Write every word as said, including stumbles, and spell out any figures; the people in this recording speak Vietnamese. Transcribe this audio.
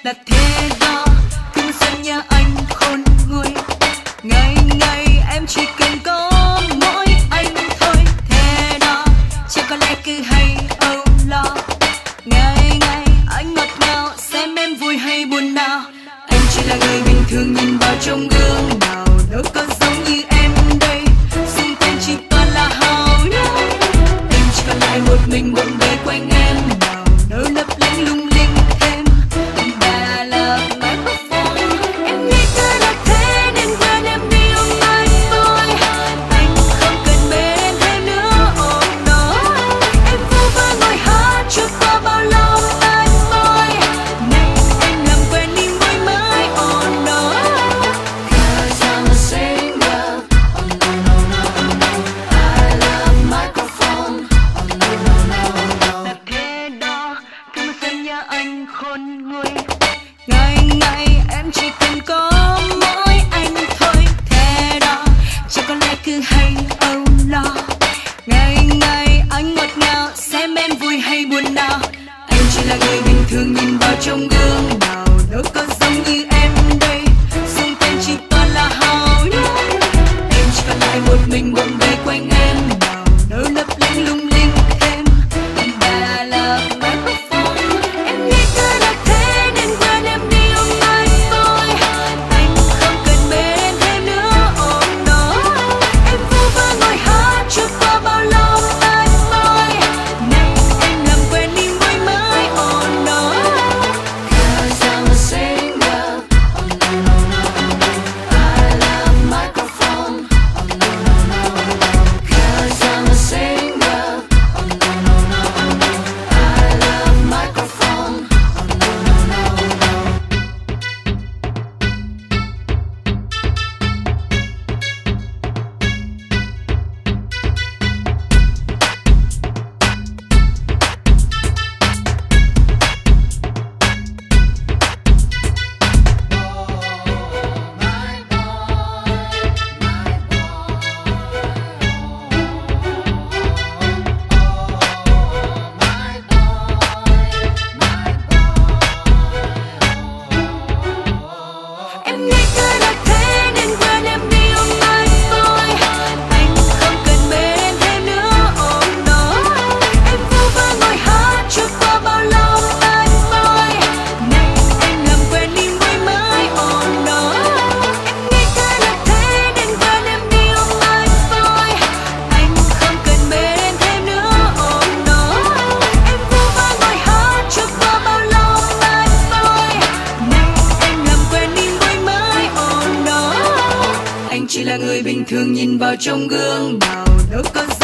là thế đó. Thương xanh nhà anh khôn nguôi, ngày ngày em chỉ cần có mỗi anh thôi. Thế đó, chắc có lẽ cứ hay âu lo, ngày ngày anh ngọt ngào xem em vui hay buồn nào. Anh chỉ là người bình thường nhìn vào trong gương, nào đâu có giống như em đây. Xung quanh chỉ toàn là hào nhoáng, anh chỉ còn lại một mình bộn bề quanh em, nào đâu lấp lánh lung linh thêm. Bà là microphone, em nghĩ cứ là thế nên quên em đi ôm anh thôi. Anh không cần bên thêm nữa, oh no. Em vu vơ ngồi hát chưa có bao lâu anh ơi, nay anh làm quên đi mãi mãi, oh no. Cause I'm a singer, oh no no no no. I love microphone, oh no no no no. Là thế đó, cứ mà xem nhà anh khôn nguôi, ngày ngày em chỉ cần có mỗi anh thôi. Thế đó, chắc có lẽ cứ hay âu lo, ngày ngày anh ngọt ngào xem em vui hay buồn nào. Anh chỉ là người bình thường nhìn vào trong gương, nào đâu có giống như em đây. Xung quanh chỉ toàn là hào nhoáng, anh chỉ còn lại một mình bộn bề quanh em, nào đâu lấp lánh lung linh thêm. Bà là microphone, em nghĩ cứ là thế nên quên em đi ôm anh thôi. Anh không cần bên thêm nữa, oh no. Em vu vơ ngồi hát chưa có bao lâu anh ơi, nay anh làm quên đi mãi mãi, oh no. Cause I'm a singer, oh no no no no. I love microphone, oh no no no no. Cause I'm a singer, oh no no no no. I love microphone, oh no no no no. Em nghĩ cứ là thế nên quên em đi ôm anh thôi. Anh không cần bên thêm nữa, oh no. Em vu vơ ngồi hát chưa có bao lâu anh ơi, nay anh làm quên đi mãi mãi, oh no. Em nghĩ cứ là thế nên quên em đi ôm anh thôi. Anh không cần bên thêm nữa, oh no. Em vu vơ ngồi hát chưa có bao lâu anh ơi, nay anh làm quên đi mãi mãi, oh no. Anh chỉ là người bình thường nhìn vào trong gương, nào đâu có